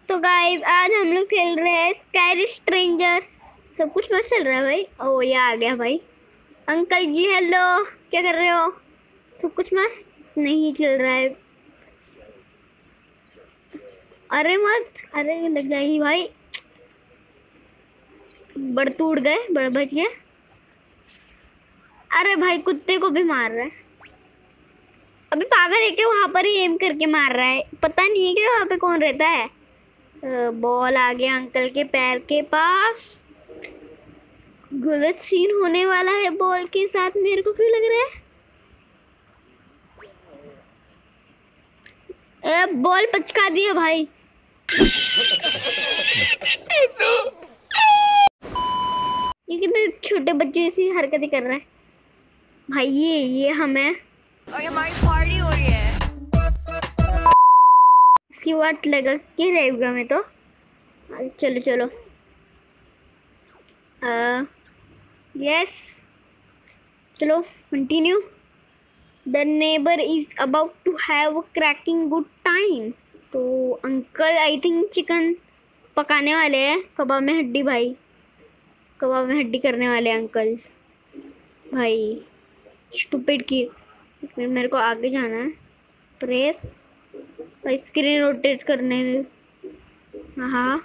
तो गाइस आज हम लोग खेल रहे हैं स्काई स्ट्रेंजर। सब कुछ मस्त चल रहा है भाई। ओ ये आ गया भाई। अंकल जी हेलो, क्या कर रहे हो? सब कुछ मस्त नहीं चल रहा है। अरे मत, अरे लग जाएगी भाई। बड़ टूट गए, बड़ बच गए। अरे भाई कुत्ते को भी मार रहा है। अभी पागल है क्या? वहां पर ही एम करके मार रहा है। पता नहीं है क्या वहां पे कौन रहता है। बॉल आ गया अंकल के पैर के पास। गलत सीन होने वाला है बॉल के साथ, मेरे को क्यों लग रहा है। बॉल पचका दिया भाई। ये कितने छोटे बच्चे ऐसी हरकतें कर रहा है भाई। ये हमें और हमारी पार्टी हो रही है। इसकी वाट लगा के रहेगा मैं तो। चलो चलो। यस चलो continue. The neighbour is about to have a cracking good time. तो अंकल आई थिंक चिकन पकाने वाले हैं। कबाब में हड्डी भाई, कबाब में हड्डी करने वाले अंकल भाई। स्टूपिड की मेरे को आगे जाना है। प्रेस भाई, स्क्रीन रोटेट करने। हाँ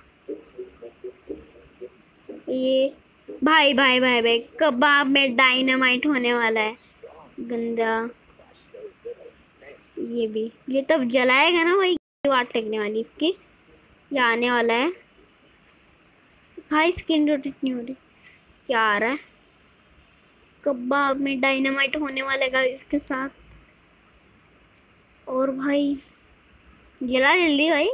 ये भाई भाई भाई भाई कबाब में डायनामाइट होने वाला है। गंदा ये भी, ये तब जलाएगा ना भाई। वाट लगने वाली इसकी। ये आने वाला है भाई। स्क्रीन रोटेट नहीं हो रही। क्या आ रहा है? कबाब में डायनामाइट होने वाला है इसके साथ। और भाई जला जल्दी भाई।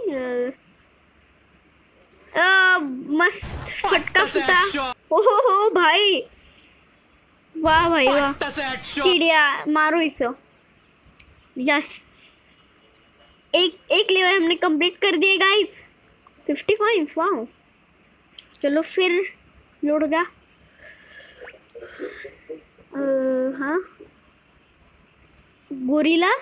मस्त फटका फुटा। ओहो भाई, वाह भाई वाह। चिड़िया मारो इसे। यस, एक लेवल हमने कंप्लीट कर दिया गाइस। 50 कॉइंस, वाह। चलो फिर लोड हो गया। हाँ गोरिल्ला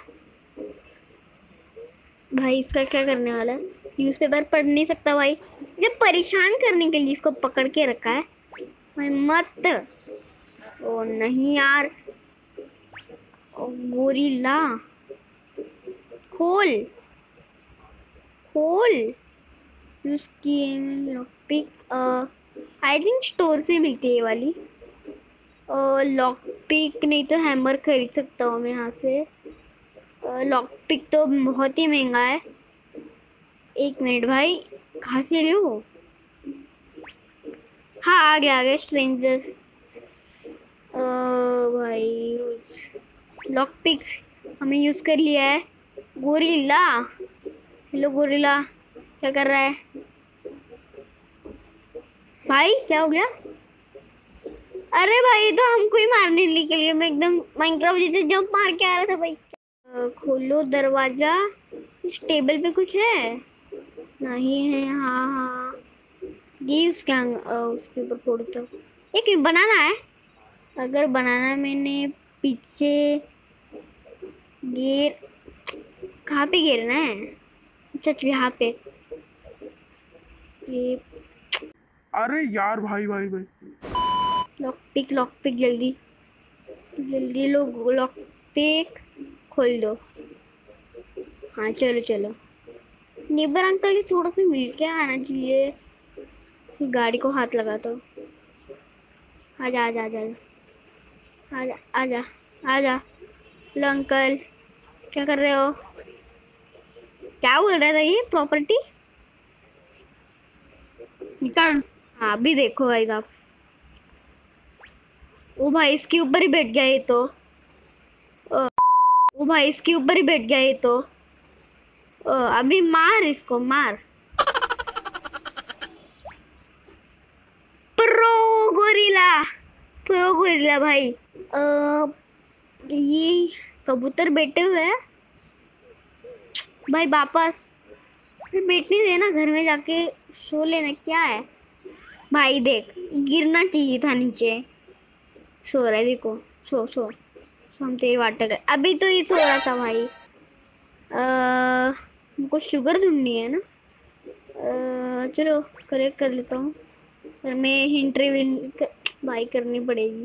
भाई, इसका क्या करने वाला है? न्यूज़पेपर पढ़ नहीं सकता भाई। जब परेशान करने के लिए इसको पकड़ के रखा है भाई। मत ओ नहीं यार। ओ गोरिल्ला खोल खोल। उसकी लॉकपिक आई थिंक स्टोर से मिलती है ये वाली। लॉकपिक नहीं तो हैमर खरीद सकता हूँ मैं यहाँ से। लॉकपिक तो बहुत ही महंगा है। एक मिनट भाई, कहाँ से रहे हो? हाँ आ गया स्ट्रेंजर। भाई लॉकपिक हमने यूज़ कर लिया है। गोरिल्ला हेलो गोरिल्ला, क्या कर रहा है भाई? क्या हो गया? अरे भाई तो हमको ही मारने के लिए मैं एकदम माइनक्राफ्ट जैसे जंप मार के आ रहा था भाई। खोलो दरवाजा। इस टेबल पे कुछ है? नहीं है। हाँ हाँ ये उसके ऊपर फोड़ दो। एक बनाना है। अगर बनाना मैंने पीछे गिर, कहाँ पे गिरना है? अच्छा यहाँ पे। ये अरे यार भाई भाई भाई लॉकपिक लॉकपिक जल्दी जल्दी लो। लॉकपिक खोल दो। हाँ चलो चलो। नेबर अंकल के थोड़ा सा मिल के आना चाहिए। गाड़ी को हाथ लगा दो। आजा आजा आजा आजा आजा आजा। लो अंकल, क्या कर रहे हो? क्या बोल रहा था ये? प्रॉपर्टी निकाल। हाँ अभी देखो भाई साहब। ओ भाई इसके ऊपर ही बैठ गया ये तो। ओ भाई इसके ऊपर ही बैठ गया ये तो। अभी मार इसको, मार। प्रो गोरिल्ला, प्रो गोरिल्ला भाई। ये कबूतर बैठे हुए हैं भाई। वापस फिर बैठने देना, घर में जाके सो लेना। क्या है भाई? देख गिरना चाहिए था नीचे। सो रहा है देखो। सो सो सो, हम तेरी वाटर। अभी तो ये सो रहा था भाई। हमको शुगर ढूंढनी है ना। चलो करेक्ट कर लेता हूँ, पर मैं हिंट रिवील भाई करनी पड़ेगी।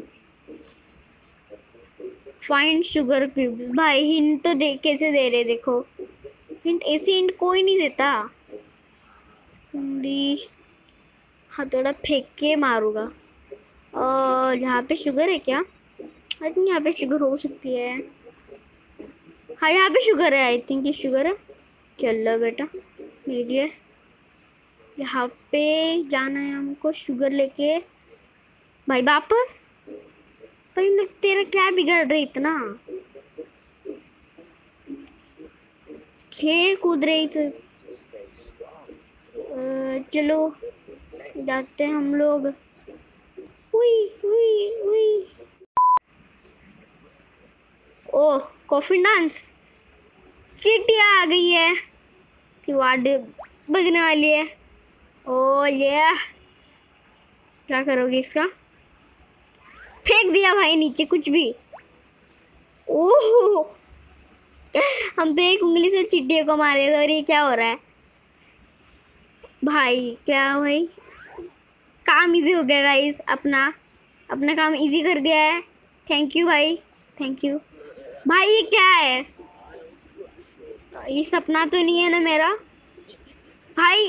Find sugar cubes. भाई हिंट तो देख कैसे दे रहे, देखो हिंट, ऐसे हिंट कोई नहीं देता। हथौड़ा फेंक के मारूंगा। और यहाँ पे शुगर है क्या? आई थिंक यहाँ पे शुगर हो सकती है। हाँ यहाँ पे शुगर है, आई थिंक ये शुगर है। चलो बेटा मिल गया। यहाँ पे जाना है हमको शुगर लेके। भाई वापस। भाई मैं तेरा क्या बिगड़ रही इतना? खेल कूद रही थी। चलो जाते हैं हम लोग। हुई हुई हुई। Oh coffee dance. चींटियाँ आ गई है कि वार्ड बजने वाली है। ओ ये क्या करोगे इसका? फेंक दिया भाई नीचे कुछ भी। ओह हम तो एक उंगली से चींटियों को मारे और ये क्या हो रहा है भाई? क्या भाई काम इजी हो गया गाइस, अपना काम इजी कर दिया है। थैंक यू भाई, थैंक यू भाई। ये क्या है? ये सपना तो नहीं है ना मेरा? भाई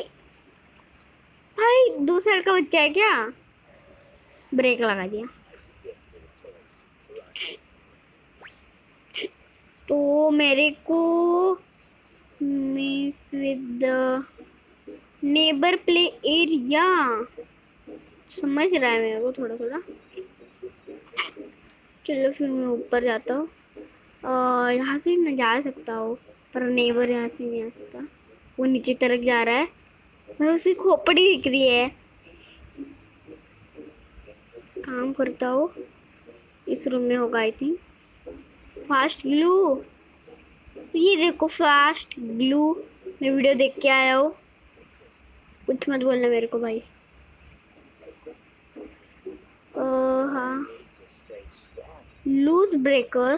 2 साल का बच्चा है क्या? ब्रेक लगा दिया। तो मेरे को miss with the neighbour play area समझ रहा है मेरे को थोड़ा थोड़ा। चलो फिर मैं ऊपर जाता हूँ। यहाँ से मैं जा सकता हूँ, पर नेबर यहाँ से नहीं आ सकता। वो नीचे तरफ जा रहा है, मैं उसकी खोपड़ी दिख रही है। काम करता हूँ, इस रूम में होगा आई थिंक। फास्ट ग्लू, ये देखो फास्ट ग्लू। मैं वीडियो देख के आया हूँ, कुछ मत बोलना मेरे को भाई। हाँ लूज ब्रेकर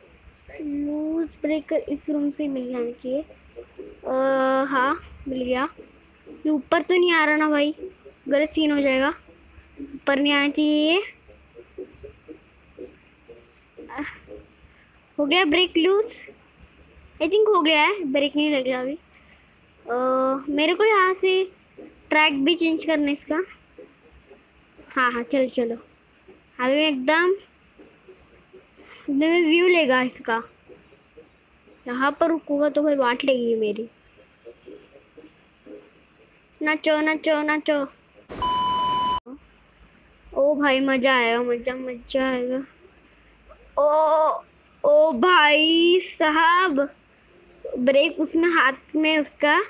इस रूम से मिल जाना चाहिए। हाँ मिल गया। ये ऊपर तो नहीं आ रहा ना भाई, गलत सीन हो जाएगा। ऊपर नहीं आना चाहिए ये। हो गया ब्रेक लूज, आई थिंक हो गया है। ब्रेक नहीं लग रहा अभी। मेरे को यहाँ से ट्रैक भी चेंज करना इसका। हाँ चलो चलो, अभी मैं एकदम व्यू लेगा इसका। यहाँ पर रुकूंगा तो भाई बांट लेगी मेरी। नाचो नाचो नाचो। ओ भाई मजा आएगा, मजा आएगा। ओ भाई साहब, ब्रेक उसमें हाथ में उसका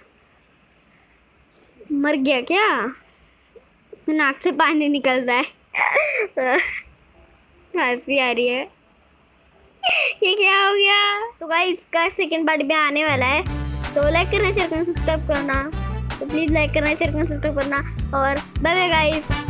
मर गया क्या? नाक से पानी निकल रहा है। हंसी आ रही है। ये क्या हो गया? तो गाइस इसका सेकंड पार्ट भी आने वाला है, तो लाइक करना, शेयर करना, सब्सक्राइब करना। तो प्लीज लाइक करना, शेयर करना, सब्सक्राइब करना। और बाय बाय गाइस।